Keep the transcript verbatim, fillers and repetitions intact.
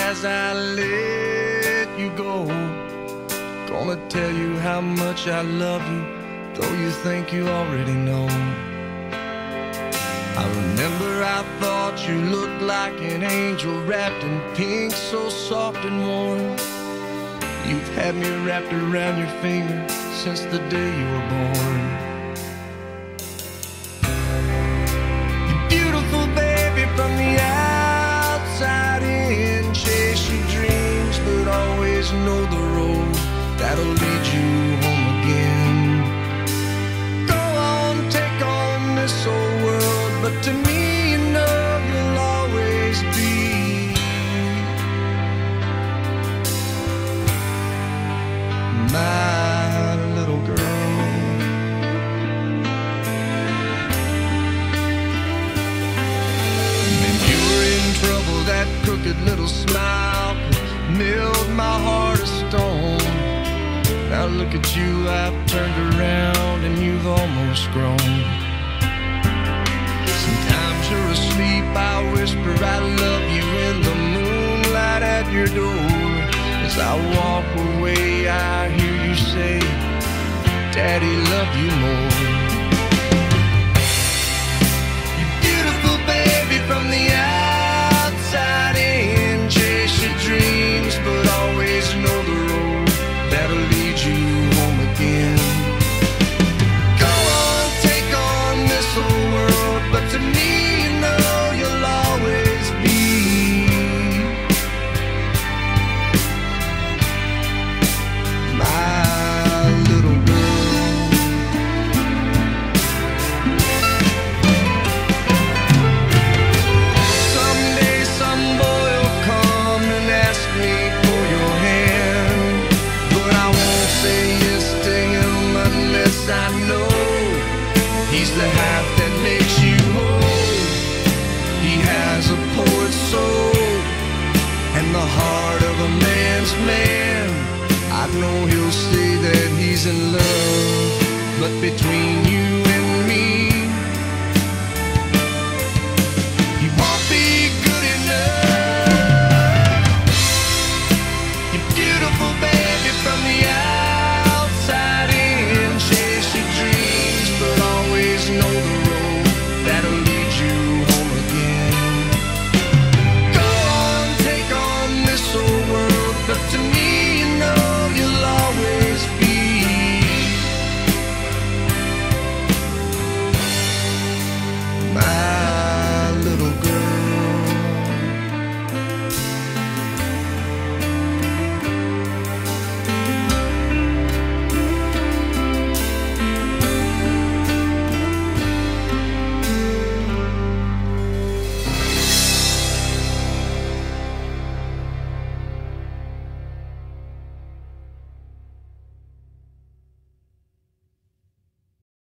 as I let you go. Gonna tell you how much I love you, though you think you already know. I remember I thought you looked like an angel wrapped in pink, so soft and warm. You've had me wrapped around your finger since the day you were born. You're beautiful, baby, from the outside in. Chase your dreams, but always know the road that'll lead you home again. Go on, take on this old world, but to me, you know you'll always be my little girl. When you were in trouble, that crooked little smile milled my heart of stone. Now look at you, I've turned around and you've almost grown. Sometimes you're asleep, I whisper I love you in the moonlight at your door. As I walk away, I hear you say, Daddy, love you more. You're beautiful, baby, from the outside in. Chase your dreams, but always know the road that'll lead you home again. Go on, take on this whole world, but to me, you know you'll always be my little girl. Someday some boy will come and ask me for your hand, but I won't say yes to him unless I know he's the half that makes you whole. He has a poet's soul and the heart of a man's man. I know he'll say that he's in love, but between